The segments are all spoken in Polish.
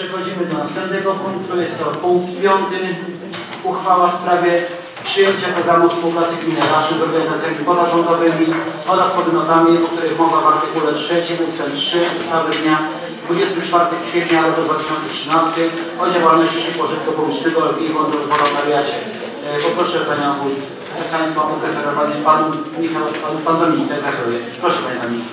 Przechodzimy do następnego punktu. Jest to punkt 5. Uchwała w sprawie przyjęcia programu współpracy gminy Raszyn z organizacjami pozarządowymi oraz podmiotami, o których mowa w artykule 3 ust. 3 ustawy dnia 24 kwietnia roku 2013 o działalności pożytku publicznego i wolontariacie. Poproszę Państwa o preferowanie pan Dominik referuje. Proszę Panie Dominik.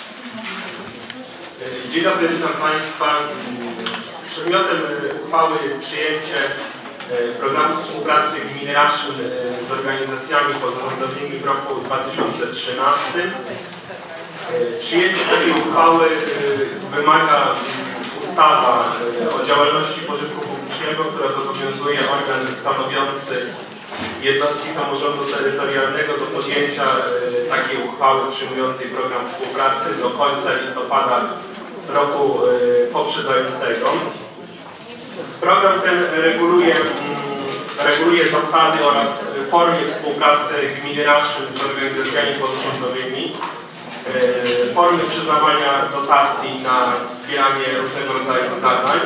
Dzień dobry, witam Państwa. Przedmiotem uchwały jest przyjęcie programu współpracy gminy Raszyn z organizacjami pozarządowymi w roku 2013. Przyjęcie takiej uchwały wymaga ustawa o działalności pożytku publicznego, która zobowiązuje organ stanowiący jednostki samorządu terytorialnego do podjęcia takiej uchwały przyjmującej program współpracy do końca listopada roku poprzedzającego. Program ten reguluje zasady oraz formy współpracy gminy Raszyn z organizacjami pozarządowymi, formy przyznawania dotacji na wspieranie różnego rodzaju zadań.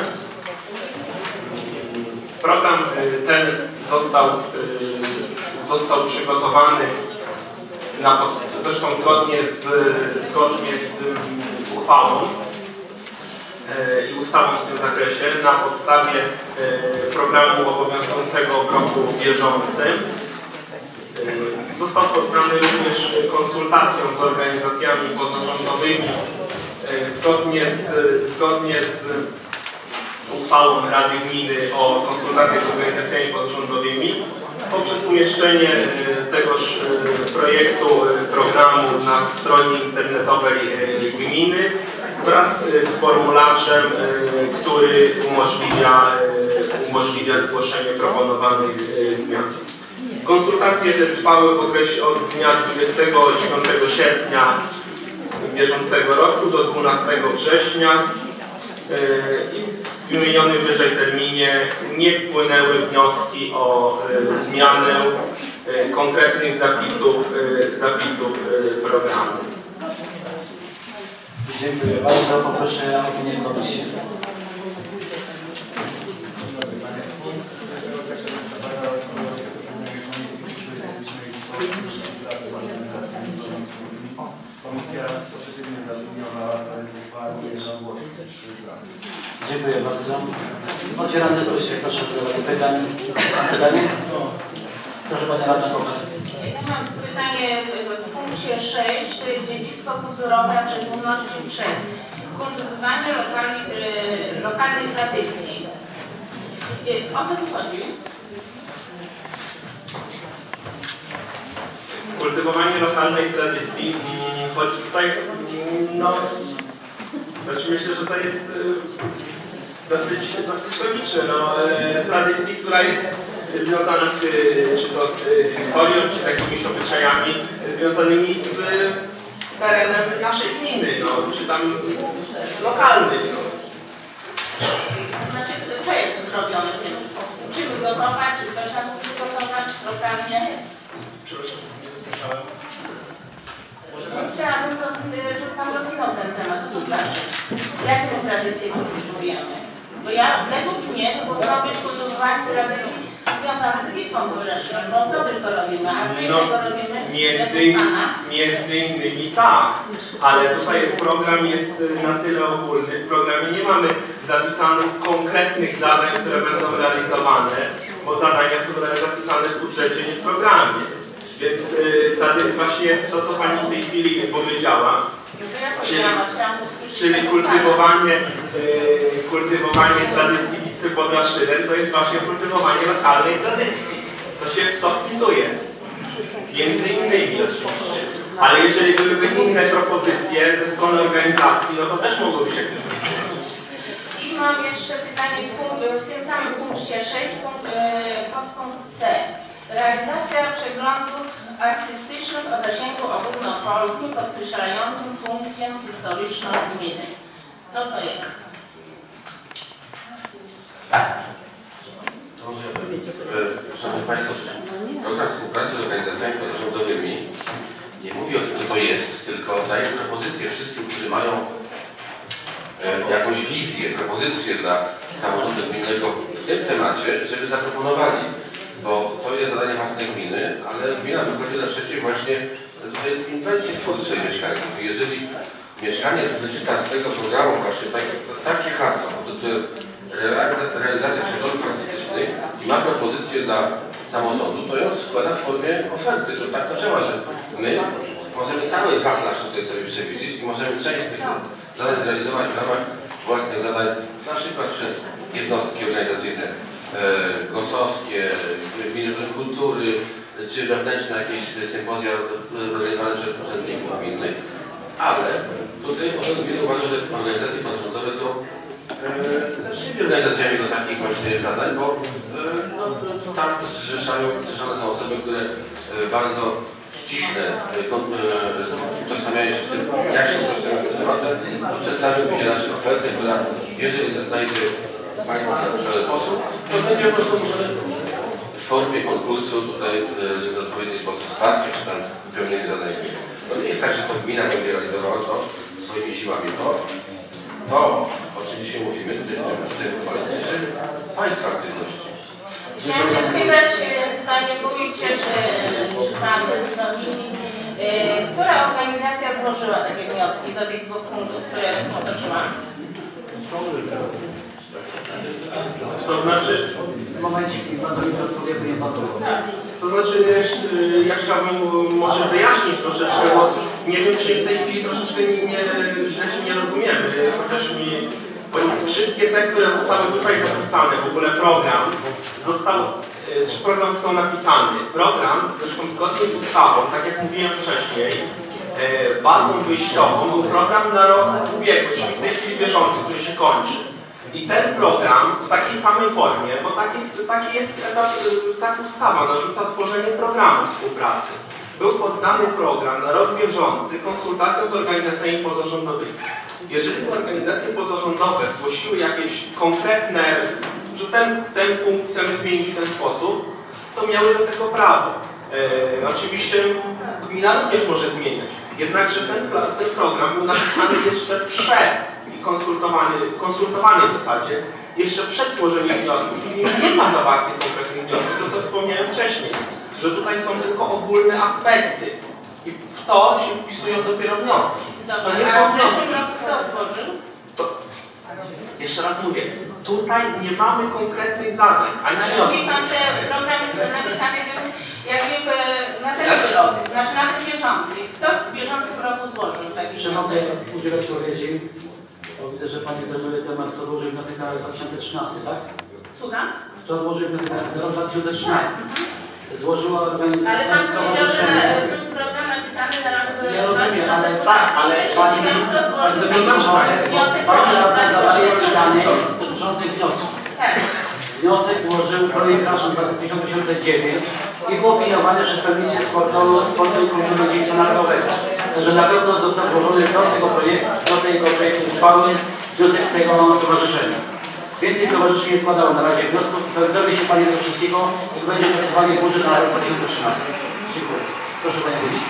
Program ten został przygotowany zresztą zgodnie z uchwałą i ustawą w tym zakresie na podstawie programu obowiązującego w roku bieżącym. Został poddany również konsultacjom z organizacjami pozarządowymi zgodnie z uchwałą Rady Gminy o konsultacjach z organizacjami pozarządowymi poprzez umieszczenie tegoż projektu programu na stronie internetowej gminy wraz z formularzem, który umożliwia zgłoszenie proponowanych zmian. Konsultacje te trwały w okresie od dnia 29 sierpnia bieżącego roku do 12 września i w wymienionym wyżej terminie nie wpłynęły wnioski o zmianę konkretnych zapisów programu. Dziękuję bardzo. Poproszę o opinię komisji. Komisja pozytywnie zaopiniowała uchwałę jednogłośnie. Dziękuję bardzo. Otwieram dyskusję. Proszę o pytanie. Proszę Pani Radna. Ja mam pytanie w punkcie 6, to jest dziedzictwo kulturowe, w szczególności przez kultywowanie lokalnej tradycji. O co tu chodzi? Kultywowanie lokalnej tradycji, choć tutaj, myślę, że to jest dosyć logiczne, tradycji, która jest związana czy to z historią, czy z jakimiś obyczajami związanymi z terenem naszej gminy, czy tam lokalnym. Znaczy, co jest zrobione? Uczymy gotować, czy ktoś nas uczy gotować lokalnie? Przepraszam. Chciałabym, żeby Pan rozwinął ten temat. Co to znaczy? Jak tę tradycję kultywujemy? Bo według mnie to powinno być kultywowanie tradycji związane z bitwą góreczną, bo to tylko robimy, a co innego robimy Między innymi tak, ale tutaj program jest na tyle ogólny. W programie nie mamy zapisanych konkretnych zadań, które będą realizowane, bo zadania są zapisane w budżecie, nie w programie. Więc właśnie to, co Pani w tej chwili powiedziała, czyli kultywowanie tradycji bitwy pod Raszynem, to jest właśnie kultywowanie lokalnej tradycji. To się w to wpisuje. Między innymi oczywiście. Ale jeżeli byłyby inne propozycje ze strony organizacji, to też mogłoby się tym wpisać. I mam jeszcze pytanie w tym samym punkcie 6, podpunkt C. Realizacja przeglądów artystycznych o zasięgu ogólnopolskim podkreślającym funkcję historyczną gminy. Co to jest? Szanowni Państwo, program współpracy z organizacjami pozarządowymi nie mówi o tym, co to jest, tylko daje propozycje wszystkim, którzy mają jakąś wizję propozycje dla samorządu gminnego w tym temacie, żeby zaproponowali, bo to jest zadanie własnej gminy, ale gmina wychodzi naprzeciw właśnie tutaj inwencji twórczej mieszkańców. I jeżeli mieszkaniec wyczyta z tego programu właśnie takie hasło, które realizacja przeglądów artystycznych i ma propozycję dla samorządu, to ją składa w formie oferty. To tak to działa, że my możemy cały wachlarz tutaj sobie przewidzieć i możemy część z tych zadań zrealizować w ramach własnych zadań, na przykład przez jednostki organizacyjne gosowskie, gminy kultury, czy wewnętrzne jakieś sympozja organizowane przez urzędników gminnych, ale tutaj gminy uważa, że organizacje pozarządowe są lepszymi organizacjami do takich właśnie zadań, bo tam zrzeszone są osoby, które bardzo ściśle utożsamiają się z tym, jak się utożsamiają z tym tematem, przedstawią mi naszą ofertę, która jeżeli znajdzie Państwa na sposób, to będzie po prostu w formie konkursu tutaj w odpowiedni sposób wsparcie, czy tam wypełnienie zadań. To nie jest tak, że to gmina będzie realizowała to swoimi siłami. To o czym dzisiaj mówimy, to dotyczy Państwa aktywności. Chciałam się spytać, Panie Wójcie, czy Pan inni, która organizacja złożyła takie wnioski do tych dwóch punktów, które potoczyłam? To znaczy, Momencik, Pan mi odpowie, nie Pan to znaczy ja chciałbym może wyjaśnić troszeczkę, bo nie wiem, czy w tej chwili troszeczkę źle się nie rozumiemy, chociaż bo wszystkie te, które zostały tutaj zapisane, w ogóle program został napisany. Program, zresztą zgodnie z ustawą, tak jak mówiłem wcześniej, bazą wyjściową był program na rok ubiegły, czyli w tej chwili bieżący, który się kończy. I ten program w takiej samej formie, bo tak ustawa narzuca tworzenie programu współpracy. Był poddany program na rok bieżący konsultacjom z organizacjami pozarządowymi. Jeżeli organizacje pozarządowe zgłosiły jakieś konkretne, że ten punkt chcemy zmienić w ten sposób, to miały do tego prawo. Oczywiście gmina również może zmieniać. Jednakże ten program był napisany jeszcze konsultowany w zasadzie, jeszcze przed złożeniem wniosków i nie ma zawartych konkretnych wniosków, to co wspomniałem wcześniej, że tutaj są tylko ogólne aspekty i w to się wpisują dopiero wnioski. Dobrze, To nie a są w wnioski. zeszłym roku kto złożył? Jeszcze raz mówię, tutaj nie mamy konkretnych zadań, ani Ale wniosków. mówi Pan, że program jest napisany jakby na zeszły rok, znaczy na ten bieżący. Kto w bieżącym roku złożył taki Czy mogę wniosek? udzielać odpowiedzi? Bo widzę, że Pani zajmuje temat, kto złożył wniosek na rok 2013, tak? Słucham? Kto złożył wniosek na rok 2013? Złożyła organizacja. Ale Pan powiedział, że był program napisany na rok Ja rozumiem, ale 2015. tak, ale Pani Kto złożył wniosek Pani na rok radna zadaje 2015? pytanie dotyczące wniosku. Tak. Wniosek złożył projekt nasz 2009 i był opiniowany przez Komisję Sportu i Kultury Dziedzictwa Narodowego. Także na pewno został złożony do tego projektu uchwały wniosek tego stowarzyszenia. Więcej stowarzyszeń nie składało na razie wniosków. Dowie się Pani tego wszystkiego i będzie głosowanie budżet na rok 2013. Dziękuję. Proszę Panie Wójcie.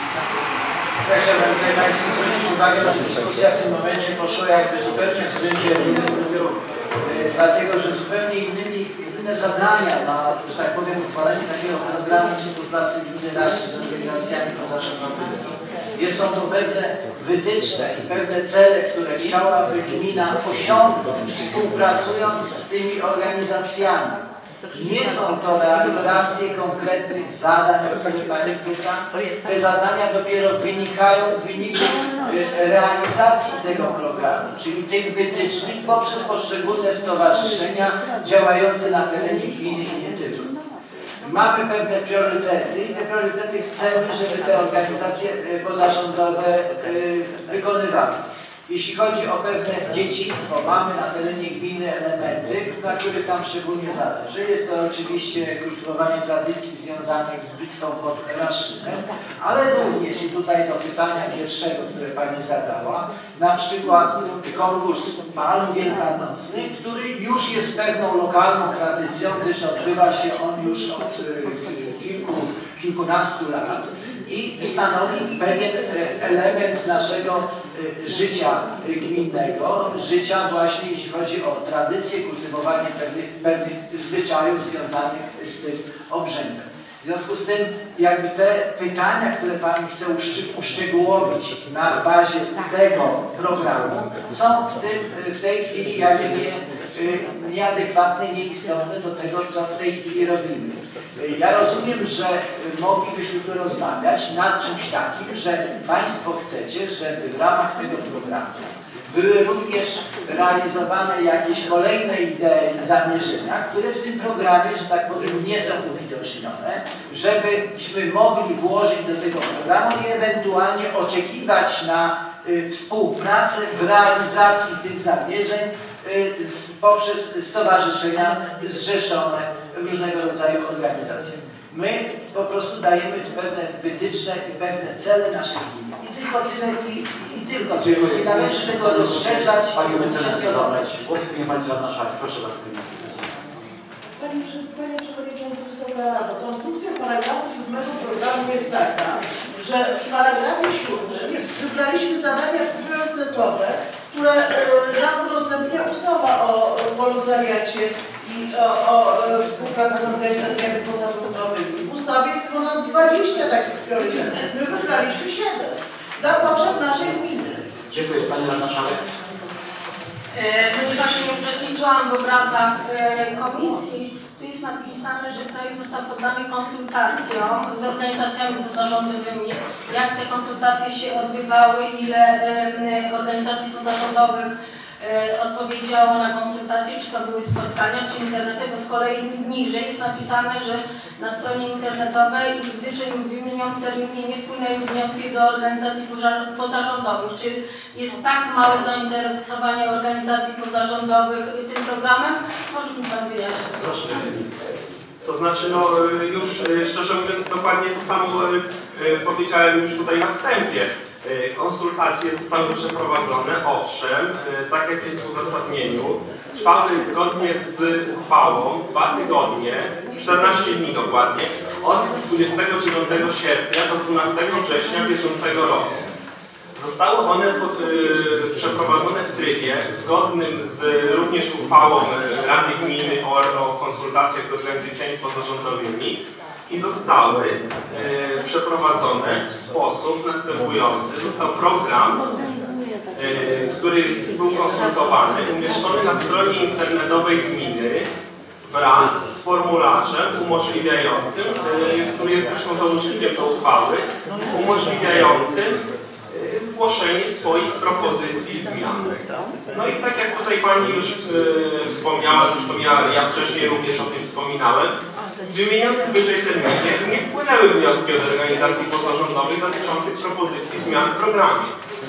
Ja chciałbym tutaj Państwu zwrócić uwagę, że dyskusja w tym momencie poszła jakby zupełnie w złym kierunku, dlatego że zupełnie inne zadania ma, że tak powiem, uchwalenie takiego programu współpracy gminy Raszy z organizacjami pozarządowymi. Są to pewne wytyczne i pewne cele, które chciałaby gmina osiągnąć, współpracując z tymi organizacjami. Nie są to realizacje konkretnych zadań, o które Pani pyta. Te zadania dopiero wynikają w wyniku realizacji tego programu, czyli tych wytycznych poprzez poszczególne stowarzyszenia działające na terenie gminy i nie tylko. Mamy pewne priorytety i te priorytety chcemy, żeby te organizacje pozarządowe wykonywały. Jeśli chodzi o pewne dziedzictwo, mamy na terenie gminy elementy, na których nam szczególnie zależy. Jest to oczywiście kultywowanie tradycji związanych z bitwą pod Raszynem, ale również i tutaj do pytania pierwszego, które Pani zadała, na przykład konkurs palm wielkanocnych, który już jest pewną lokalną tradycją, gdyż odbywa się on już od kilkunastu lat i stanowi pewien element naszego życia gminnego, życia właśnie jeśli chodzi o tradycję, kultywowanie pewnych zwyczajów związanych z tym obrzędem. W związku z tym jakby te pytania, które Pani chce uszczegółowić na bazie tego programu, są w tej chwili jakby nieadekwatne, nieistotne do tego, co w tej chwili robimy. Ja rozumiem, że moglibyśmy tu rozmawiać nad czymś takim, że Państwo chcecie, żeby w ramach tego programu były również realizowane jakieś kolejne idee i zamierzenia, które w tym programie, że tak powiem, nie są uwidocznione, żebyśmy mogli włożyć do tego programu i ewentualnie oczekiwać na współpracę w realizacji tych zamierzeń poprzez stowarzyszenia zrzeszone w różnego rodzaju organizacje. My po prostu dajemy tu pewne wytyczne i pewne cele naszej gminy. I tylko tyle i tylko tyle. Nie należy tego rozszerzać Pani i mecenas przekierować. głos w Pani Radna Szalik. Proszę bardzo. Panie Przewodniczący, Wysoka Rado, konstrukcja paragrafu 7 programu jest taka, że w paragrafie 7 wybraliśmy zadania priorytetowe, które nam udostępnia ustawa o wolontariacie i o współpracy z organizacjami pozarządowymi. W ustawie jest ponad 20 takich priorytetów. My wybraliśmy 7 dla potrzeb naszej gminy. Dziękuję. Pani Radna Szalik. Ponieważ nie uczestniczyłam w obradach komisji, tu jest napisane, że projekt został poddany konsultacjom z organizacjami pozarządowymi. Jak te konsultacje się odbywały, ile organizacji pozarządowych odpowiedziało na konsultacje, czy to były spotkania, czy internetowe. Z kolei niżej jest napisane, że na stronie internetowej i w wyżej wymienionym terminie nie wpłynęły wnioski do organizacji pozarządowych. Czy jest tak małe zainteresowanie organizacji pozarządowych tym programem? Może mi Pan wyjaśnić. Proszę. To znaczy, no już szczerze mówiąc, dokładnie to samo powiedziałem już tutaj na wstępie. Konsultacje zostały przeprowadzone, owszem, tak jak jest w uzasadnieniu. Trwały zgodnie z uchwałą 2 tygodnie, 14 dni dokładnie, od 29 sierpnia do 12 września bieżącego roku. Zostały one przeprowadzone w trybie zgodnym z również uchwałą Rady Gminy o konsultacjach z organizacjami pozarządowymi i zostały przeprowadzone w sposób następujący. Został program, który był konsultowany, umieszczony na stronie internetowej gminy wraz z formularzem umożliwiającym, który jest zresztą załącznikiem do uchwały, umożliwiającym zgłoszenie swoich propozycji i zmian. No i tak jak tutaj Pani już wspomniała, zresztą ja wcześniej również o tym wspominałem, w wymienionym wyżej terminie nie wpłynęły wnioski od organizacji pozarządowych dotyczących propozycji zmian w programie.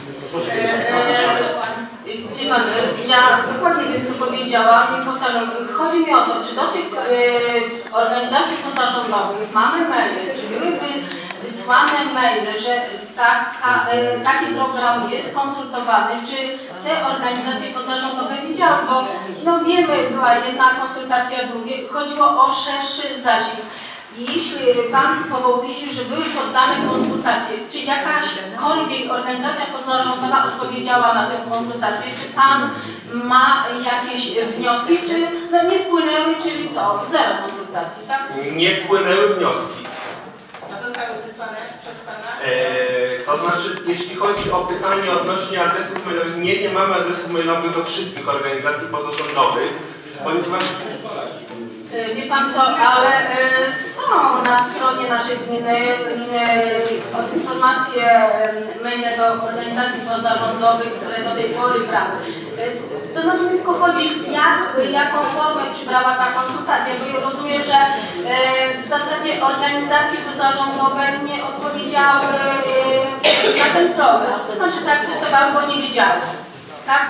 Wie Pan, ja dokładnie wiem, co powiedziałam, nie powtarzam. Chodzi mi o to, czy do tych organizacji pozarządowych mamy maile, czy były wysłane maile, że taki program jest konsultowany, czy te organizacje pozarządowe wiedziały, bo no wiemy, była jedna konsultacja, drugie, chodziło o szerszy zasięg. Jeśli Pan powołuje się, że były poddane konsultacje, czy jakaśkolwiek organizacja pozarządowa odpowiedziała na tę konsultację, czy Pan ma jakieś wnioski, czy no nie wpłynęły, czyli co? Zero konsultacji, tak? Nie wpłynęły wnioski. A zostały wysłane przez Pana? To znaczy, jeśli chodzi o pytanie odnośnie adresów mailowych, nie mamy adresów mailowych do wszystkich organizacji pozarządowych, ponieważ wie Pan co, ale są na stronie naszej gminy informacje maile do organizacji pozarządowych, które do tej pory brały. To znaczy tylko chodzi, jaką formę przybrała ta konsultacja, bo ja rozumiem, że w zasadzie organizacje pozarządowe nie odpowiedziały na ten program. To znaczy zaakceptowały, bo nie wiedziały. Tak?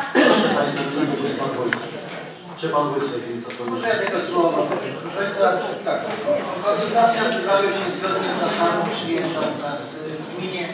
Czy Pan Wójcik jest odpowiedzialny? Może ja tego słowa powiem. Proszę Państwa, tak, konsultacje odbywały się zgodnie z zasadą przyjętą u nas w gminie.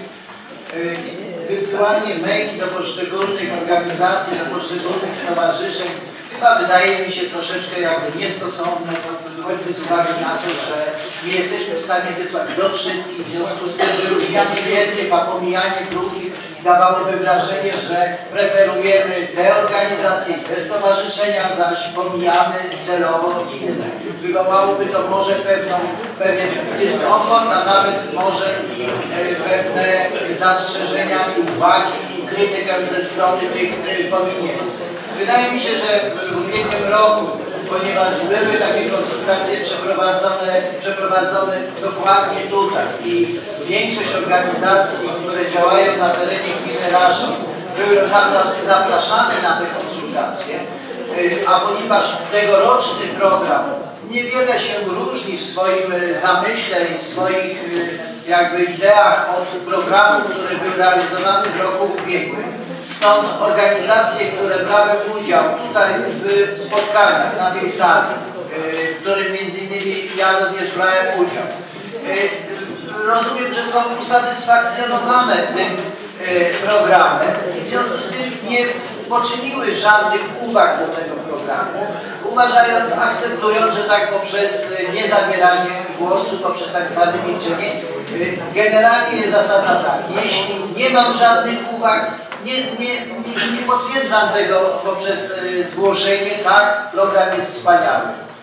Wysyłanie maili do poszczególnych organizacji, do poszczególnych stowarzyszeń chyba wydaje mi się troszeczkę jakby niestosowne, choćby z uwagi na to, że nie jesteśmy w stanie wysłać do wszystkich, w związku z tym wyróżnianie jednych, a pomijanie drugich dawałoby wrażenie, że preferujemy te organizacje, te stowarzyszenia, zaś pomijamy celowo inne. Wywołałoby to może pewien dyskomfort, a nawet może i pewne zastrzeżenia i uwagi i krytykę ze strony tych podmiotów. Wydaje mi się, że w ubiegłym roku, ponieważ były takie konsultacje przeprowadzone dokładnie tutaj i większość organizacji, które działają na terenie gminy Raszów, były zapraszane na te konsultacje, a ponieważ tegoroczny program niewiele się różni w swoim zamyśle i w swoich jakby ideach od programu, który był realizowany w roku ubiegłym. Stąd organizacje, które brały udział tutaj w spotkaniach na tej sali, w którym między innymi ja również brałem udział. Rozumiem, że są usatysfakcjonowane tym programem i w związku z tym nie poczyniły żadnych uwag do tego programu, uważając, akceptując, że tak poprzez niezabieranie głosu, poprzez tak zwane milczenie, generalnie jest zasada tak, jeśli nie mam żadnych uwag, nie potwierdzam tego poprzez zgłoszenie, tak, program jest wspaniały.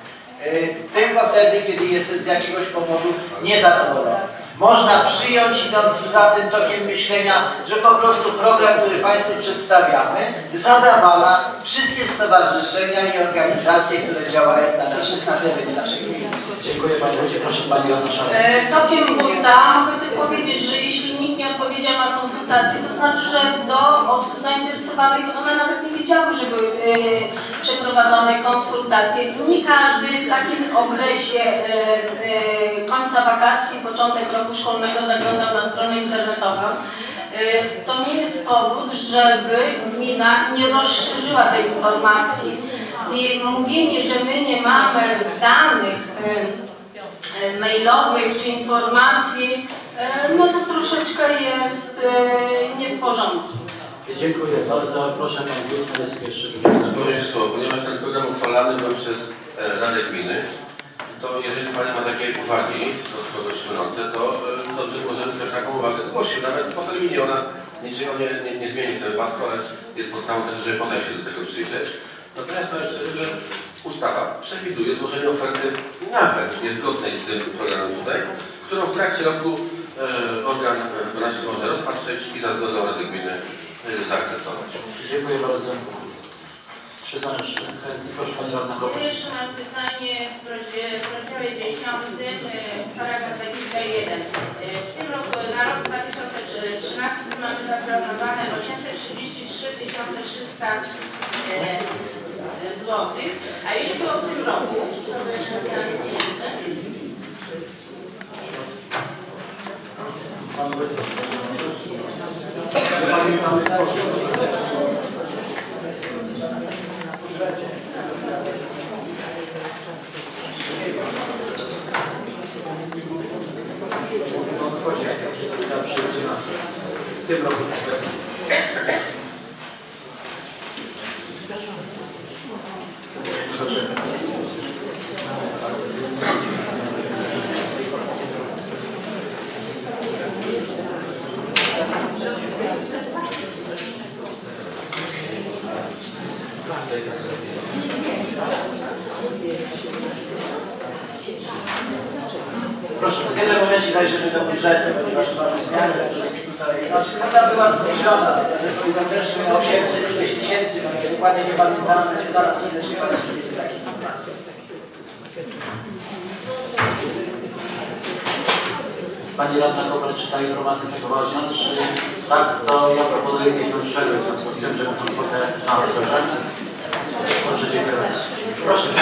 Tylko wtedy, kiedy jestem z jakiegoś powodu niezadowolony. Można przyjąć, idąc za tym tokiem myślenia, że po prostu program, który Państwu przedstawiamy, zadawala wszystkie stowarzyszenia i organizacje, które działają na terenie naszej gminy. Dziękuję Panie Wójcie. Proszę Pani Joanna. Tokiem wójta mogę tylko powiedzieć, że jeśli nikt nie odpowiedział na konsultację, to znaczy, że do osób zainteresowanych one nawet nie wiedziały, że były przeprowadzone konsultacje. Nie każdy w takim okresie końca wakacji, początek roku szkolnego zaglądał na stronę internetową. To nie jest powód, żeby gmina nie rozszerzyła tej informacji. I mówienie, że my nie mamy danych mailowych czy informacji, no to troszeczkę jest nie w porządku. Dziękuję bardzo. Proszę Pan Wójt, jest pierwszy. Jeszcze słowo, ponieważ ten program uchwalany był przez Radę Gminy, to jeżeli Pani ma takie uwagi od kogoś mylące, to dobrze możemy też taką uwagę zgłosić. Nawet po terminie ona niczego nie zmieni w tym wypadku, ale jest podstawą też, żeby potem się do tego przyjrzeć. Natomiast powiem szczerze, że ustawa przewiduje złożenie oferty nawet niezgodnej z tym programem tutaj, którą w trakcie roku organ wykonawczy może rozpatrzeć i za zgodą Rady Gminy zaakceptować. Dziękuję bardzo. Czy są jeszcze chętni? Proszę Pani Radna Kopacz. Ja jeszcze mam pytanie w rozdziale 10, paragraf 21. W tym roku, na rok 2013 mamy zaplanowane 833 300 złotych, a ile było w tym roku? W tym roku Proszę, w jednym momencie zajrzymy do budżetu, ponieważ mamy zmiany, tutaj, znaczy kwota była zbliżona, to też 800 tysięcy, dokładnie nie pamiętam, będzie zaraz serdecznie Państwu takie informacje. Pani Radna Kopacz, czy ta informacja tego ważna? Tak, to ja proponuję miesiąc przerwy w związku z tym, żeby tą kwotę znaleźć. Dobrze? Proszę, dziękuję bardzo. Proszę.